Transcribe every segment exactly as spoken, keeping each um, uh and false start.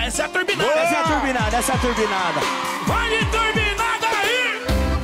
essa é a turbinada. Essa é a turbinada, essa é a turbinada. Vai de turbinada aí!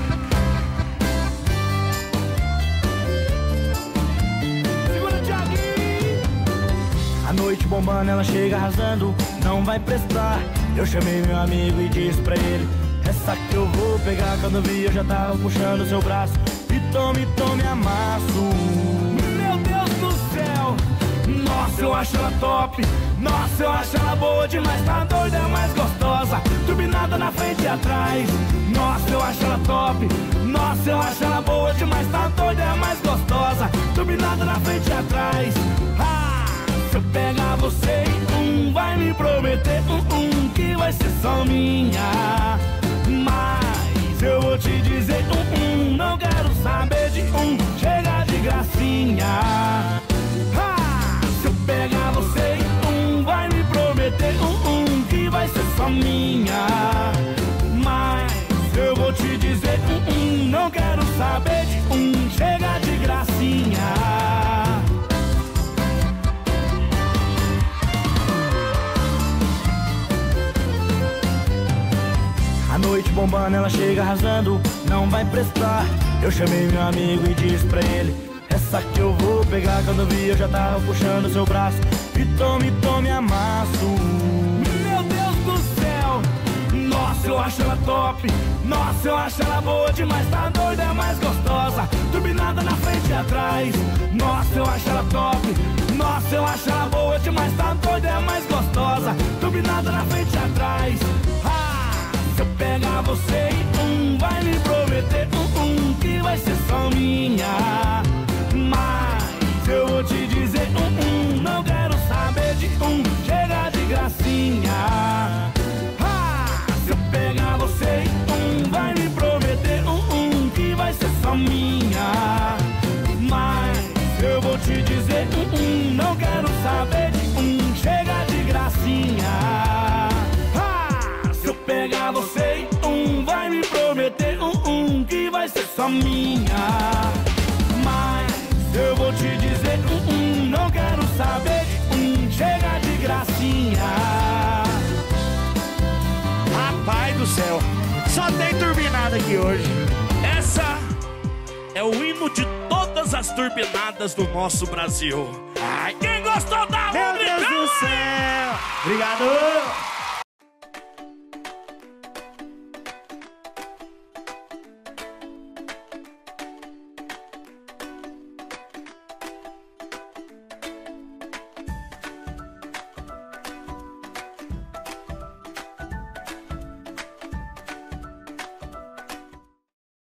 Segura, Thiaguinho! A noite bombando, ela chega arrasando, não vai prestar. Eu chamei meu amigo e disse pra ele: essa que eu vou pegar. Quando vi, eu já tava puxando seu braço. E tome, tome, amasso. Meu Deus do céu! Nossa, eu acho ela top. Nossa, eu acho ela boa demais. Tá doida, é mais gostosa. Turbinada na frente e atrás. Nossa, eu acho ela top. Nossa, eu acho ela boa demais. Tá doida, é mais gostosa. Turbinada na frente e atrás. Ah, se eu pegar você e um, vai me prometer um, um, que vai ser só minha. Mas eu vou te dizer um, um, não quero saber de um, chega de gracinha. Ah, se eu pegar você e um, vai me prometer um, um, que vai ser só minha. Mas eu vou te dizer um, um, não quero saber de um, chega de gracinha. A noite bombando, ela chega arrasando, não vai prestar. Eu chamei meu amigo e disse pra ele: essa que eu vou pegar. Quando vi, eu já tava puxando seu braço. E tome, tome, amasso. Meu Deus do céu! Nossa, eu acho ela top. Nossa, eu acho ela boa demais. Tá doida, é mais gostosa. Turbinada na frente e atrás. Nossa, eu acho ela top. Nossa, eu acho ela boa demais. Tá doida, é mais gostosa. Turbinada na frente e atrás. Ah, se eu pegar você e um, vai me prometer um, um, que vai ser só minha. Mas eu vou te dizer um, um, não quero saber de um, chega de gracinha. Ah, se eu pegar você e um, vai me prometer um, um, que vai ser só minha. Mas eu vou te dizer um, um, não quero saber de um, chega de gracinha. Ah, se eu pegar você e um, vai me prometer um, um, que vai ser só minha. Mas eu vou te dizer um, um, não quero saber de um, chega de gracinha. Rapaz do céu, só tem turbinada aqui hoje. Essa é o hino de todas as turbinadas do nosso Brasil. Ai, quem gostou da Meu Deus do céu! Obrigado!